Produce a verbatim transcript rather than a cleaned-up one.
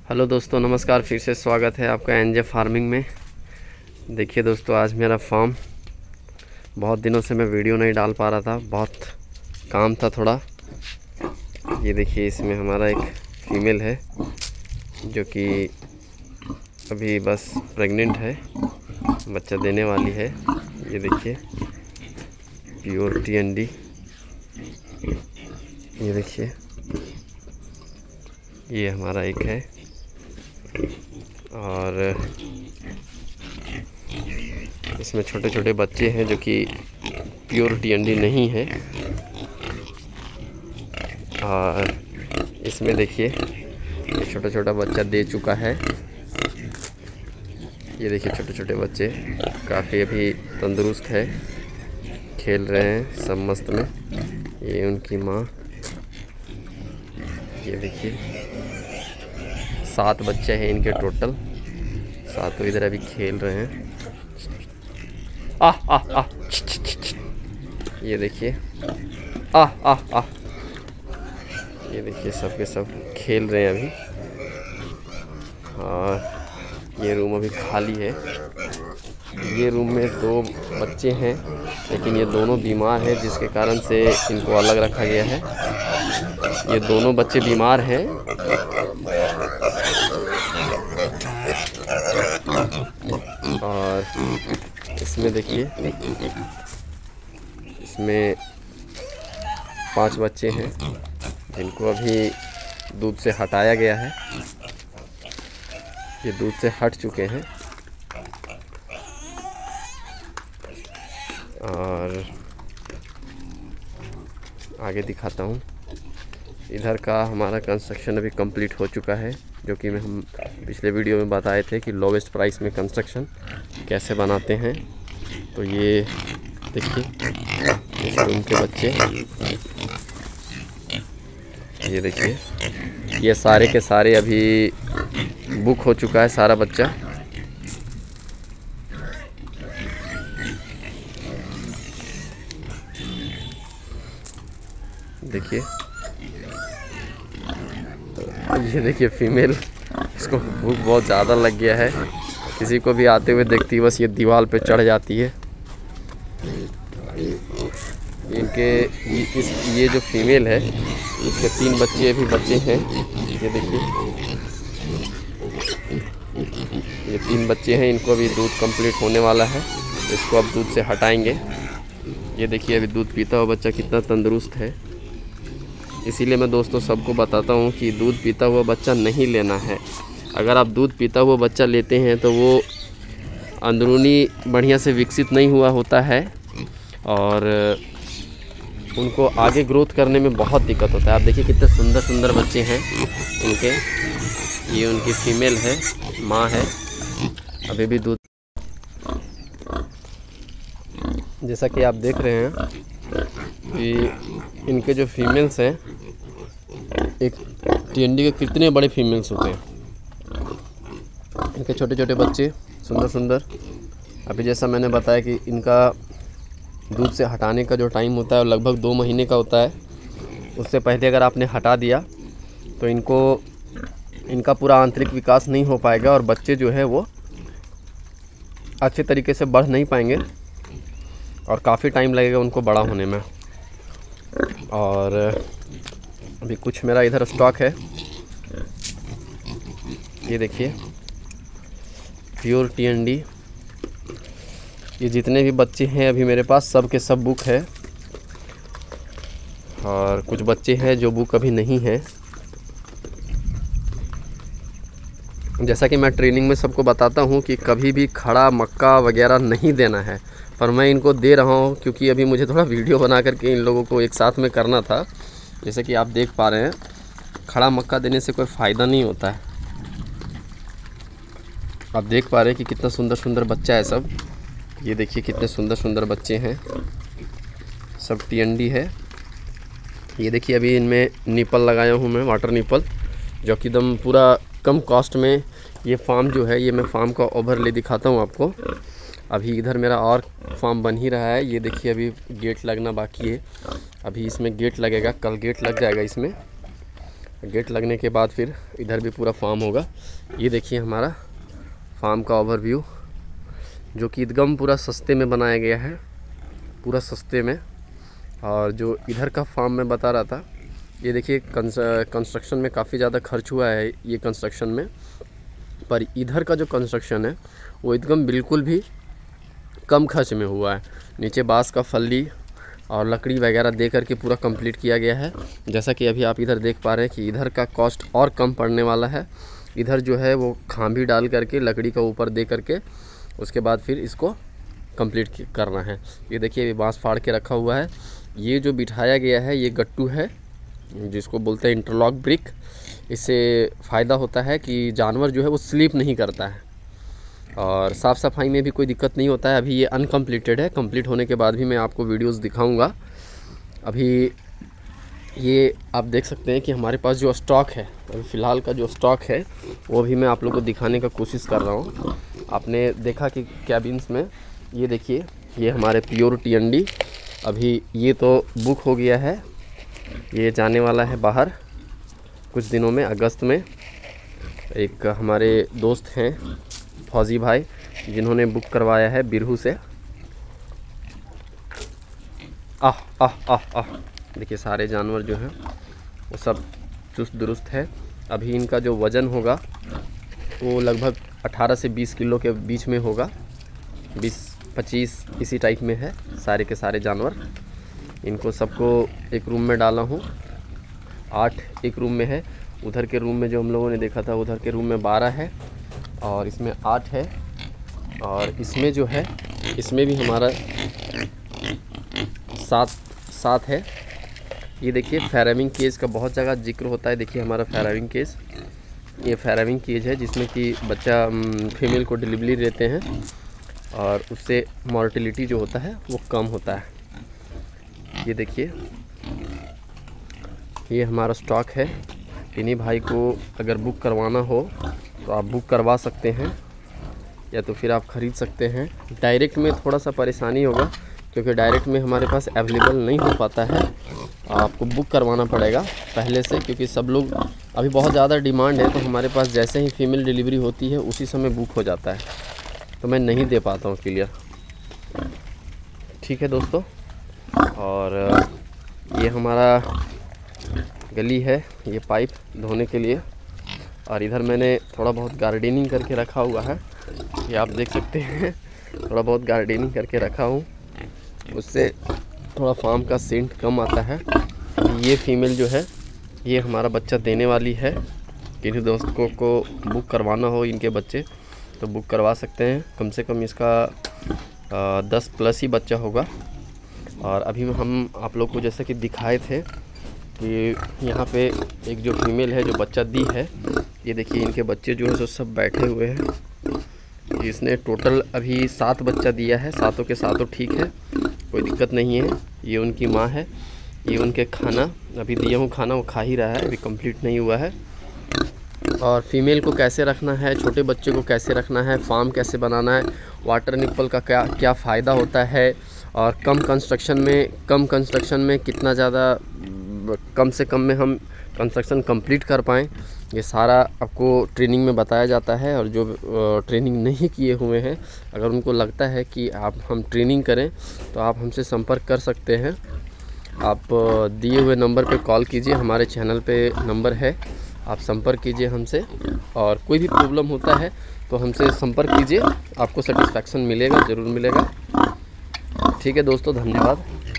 Hello दोस्तों, नमस्कार। फिर से स्वागत है आपका एनजे फार्मिंग में। देखिए दोस्तों, आज मेरा फार्म, बहुत दिनों से मैं वीडियो नहीं डाल पा रहा था, बहुत काम था थोड़ा। ये देखिए, इसमें हमारा एक फीमेल है जो कि अभी बस प्रेग्नेंट है, बच्चा देने वाली है। ये देखिए, प्योर टी एन डी। ये देखिए, ये हमारा एक है और इसमें छोटे छोटे बच्चे हैं जो कि प्योर टी एन डी नहीं है। और इसमें देखिए, ये छोटा छोटा बच्चा दे चुका है। ये देखिए, छोटे छोटे बच्चे काफ़ी अभी तंदुरुस्त है, खेल रहे हैं सब मस्त में। ये उनकी माँ। ये देखिए, सात बच्चे हैं इनके टोटल, सातों इधर अभी खेल रहे हैं। आह आह आह, ये देखिए, आह आह आह, ये देखिए, सब के सब खेल रहे हैं अभी। और ये रूम अभी खाली है। ये रूम में दो बच्चे हैं, लेकिन ये दोनों बीमार हैं, जिसके कारण से इनको अलग रखा गया है। ये दोनों बच्चे बीमार हैं। और इसमें देखिए, इसमें पांच बच्चे हैं जिनको अभी दूध से हटाया गया है। ये दूध से हट चुके हैं। और आगे दिखाता हूँ। इधर का हमारा कंस्ट्रक्शन अभी कंप्लीट हो चुका है, जो कि मैं हम पिछले वीडियो में बताए थे कि लोवेस्ट प्राइस में कंस्ट्रक्शन कैसे बनाते हैं। तो ये देखिए, इस रूम के बच्चे, ये देखिए, ये सारे के सारे अभी बुक हो चुका है सारा बच्चा। देखिए, ये देखिए फीमेल, इसको भूख बहुत ज़्यादा लग गया है। किसी को भी आते हुए देखती है, बस ये दीवार पे चढ़ जाती है। इनके इस ये जो फीमेल है, इसके तीन बच्चे भी बच्चे हैं। ये देखिए, ये तीन बच्चे हैं। इनको अभी दूध कंप्लीट होने वाला है, इसको अब दूध से हटाएंगे। ये देखिए, अभी दूध पीता हुआ बच्चा कितना तंदुरुस्त है। इसीलिए मैं दोस्तों सबको बताता हूँ कि दूध पीता हुआ बच्चा नहीं लेना है। अगर आप दूध पीता हुआ बच्चा लेते हैं तो वो अंदरूनी बढ़िया से विकसित नहीं हुआ होता है और उनको आगे ग्रोथ करने में बहुत दिक्कत होता है। आप देखिए, कितने सुंदर सुंदर बच्चे हैं उनके। ये उनकी फीमेल है, माँ है, अभी भी दूध। जैसा कि आप देख रहे हैं कि इनके जो फीमेल्स हैं, एक टी एन डी के कितने बड़े फीमेल्स होते हैं। इनके छोटे छोटे बच्चे सुंदर सुंदर। अभी जैसा मैंने बताया कि इनका दूध से हटाने का जो टाइम होता है लगभग दो महीने का होता है। उससे पहले अगर आपने हटा दिया तो इनको इनका पूरा आंतरिक विकास नहीं हो पाएगा और बच्चे जो है वो अच्छे तरीके से बढ़ नहीं पाएंगे और काफ़ी टाइम लगेगा उनको बड़ा होने में। और अभी कुछ मेरा इधर स्टॉक है। ये देखिए, प्योर टी एन डी। ये जितने भी बच्चे हैं अभी मेरे पास, सब के सब बुक है। और कुछ बच्चे हैं जो बुक अभी नहीं है। जैसा कि मैं ट्रेनिंग में सबको बताता हूँ कि कभी भी खड़ा मक्का वगैरह नहीं देना है, पर मैं इनको दे रहा हूँ क्योंकि अभी मुझे थोड़ा वीडियो बना करके इन लोगों को एक साथ में करना था। जैसे कि आप देख पा रहे हैं, खड़ा मक्का देने से कोई फ़ायदा नहीं होता है। आप देख पा रहे हैं कि कितना सुंदर सुंदर बच्चा है सब। ये देखिए, कितने सुंदर सुंदर बच्चे हैं, सब टी एन डी है। ये देखिए, अभी इनमें निपल लगाया हूँ मैं, वाटर निपल, जो कि एकदम पूरा कम कॉस्ट में। ये फार्म जो है, ये मैं फार्म का ओवरले दिखाता हूँ आपको। अभी इधर मेरा और फार्म बन ही रहा है। ये देखिए, अभी गेट लगना बाकी है। अभी इसमें गेट लगेगा, कल गेट लग जाएगा इसमें। गेट लगने के बाद फिर इधर भी पूरा फार्म होगा। ये देखिए हमारा फार्म का ओवरव्यू, जो कि एकदम पूरा सस्ते में बनाया गया है, पूरा सस्ते में। और जो इधर का फार्म मैं बता रहा था, ये देखिए कंस्ट्रक्शन में काफ़ी ज़्यादा खर्च हुआ है ये कंस्ट्रक्शन में, पर इधर का जो कंस्ट्रक्शन है वो एकदम बिल्कुल भी कम खर्च में हुआ है। नीचे बांस का फल्ली और लकड़ी वगैरह दे करके पूरा कंप्लीट किया गया है। जैसा कि अभी आप इधर देख पा रहे हैं कि इधर का कॉस्ट और कम पड़ने वाला है। इधर जो है वो खांभी डाल करके लकड़ी का ऊपर दे करके उसके बाद फिर इसको कंप्लीट करना है। ये देखिए बांस फाड़ के रखा हुआ है। ये जो बिठाया गया है ये गट्टू है, जिसको बोलते हैं इंटरलॉक ब्रिक। इससे फ़ायदा होता है कि जानवर जो है वो स्लिप नहीं करता है और साफ़ सफाई में भी कोई दिक्कत नहीं होता है। अभी ये अनकम्प्लीटेड है, कंप्लीट होने के बाद भी मैं आपको वीडियोस दिखाऊंगा। अभी ये आप देख सकते हैं कि हमारे पास जो स्टॉक है, अभी फ़िलहाल का जो स्टॉक है वो भी मैं आप लोगों को दिखाने का कोशिश कर रहा हूँ। आपने देखा कि कैबिन्स में ये देखिए, ये हमारे प्योर टी एन डी, अभी ये तो बुक हो गया है, ये जाने वाला है बाहर कुछ दिनों में, अगस्त में। एक हमारे दोस्त हैं फौजी भाई, जिन्होंने बुक करवाया है बिरहू से। आह आह आह आह देखिए सारे जानवर जो हैं वो सब चुस्त दुरुस्त है। अभी इनका जो वज़न होगा वो लगभग अठारह से बीस किलो के बीच में होगा, बीस पच्चीस इसी टाइप में है सारे के सारे जानवर। इनको सबको एक रूम में डाला हूँ, आठ एक रूम में है। उधर के रूम में जो हम लोगों ने देखा था, उधर के रूम में बारह है और इसमें आठ है। और इसमें जो है, इसमें भी हमारा सात सात है। ये देखिए फैरामिंग केज का बहुत जगह जिक्र होता है। देखिए हमारा फैरामिंग केज, ये फैरामिंग केज है जिसमें कि बच्चा फीमेल को डिलीवरी देते हैं और उससे मॉर्टिलिटी जो होता है वो कम होता है। ये देखिए ये हमारा स्टॉक है। इन्हीं भाई को अगर बुक करवाना हो तो आप बुक करवा सकते हैं या तो फिर आप ख़रीद सकते हैं। डायरेक्ट में थोड़ा सा परेशानी होगा क्योंकि डायरेक्ट में हमारे पास अवेलेबल नहीं हो पाता है, आपको बुक करवाना पड़ेगा पहले से, क्योंकि सब लोग अभी बहुत ज़्यादा डिमांड है तो हमारे पास जैसे ही फीमेल डिलीवरी होती है उसी समय बुक हो जाता है, तो मैं नहीं दे पाता हूँ क्लियर। ठीक है दोस्तों, और ये हमारा गली है, ये पाइप धोने के लिए। और इधर मैंने थोड़ा बहुत गार्डनिंग करके रखा हुआ है, ये आप देख सकते हैं, थोड़ा बहुत गार्डनिंग करके रखा हूँ, उससे थोड़ा फार्म का सेंट कम आता है। ये फीमेल जो है ये हमारा बच्चा देने वाली है। किन्हीं दोस्तों को बुक करवाना हो इनके बच्चे तो बुक करवा सकते हैं। कम से कम इसका आ, दस प्लस ही बच्चा होगा। और अभी हम आप लोग को जैसा कि दिखाए थे कि यहाँ पे एक जो फीमेल है जो बच्चा दी है, ये देखिए इनके बच्चे जो है सो सब बैठे हुए हैं। इसने टोटल अभी सात बच्चा दिया है, सातों के सातों ठीक है, कोई दिक्कत नहीं है। ये उनकी माँ है, ये उनके खाना अभी दिया हूँ, खाना वो खा ही रहा है, अभी कंप्लीट नहीं हुआ है। और फीमेल को कैसे रखना है, छोटे बच्चे को कैसे रखना है, फार्म कैसे बनाना है, वाटर निप्पल का क्या क्या फ़ायदा होता है, और कम कंस्ट्रक्शन में कम कंस्ट्रक्शन में कितना ज़्यादा कम से कम में हम कंस्ट्रक्शन कंप्लीट कर पाएँ, ये सारा आपको ट्रेनिंग में बताया जाता है। और जो ट्रेनिंग नहीं किए हुए हैं, अगर उनको लगता है कि आप हम ट्रेनिंग करें तो आप हमसे संपर्क कर सकते हैं। आप दिए हुए नंबर पे कॉल कीजिए, हमारे चैनल पे नंबर है, आप संपर्क कीजिए हमसे। और कोई भी प्रॉब्लम होता है तो हमसे संपर्क कीजिए, आपको सेटिस्फैक्शन मिलेगा, ज़रूर मिलेगा। ठीक है दोस्तों, धन्यवाद।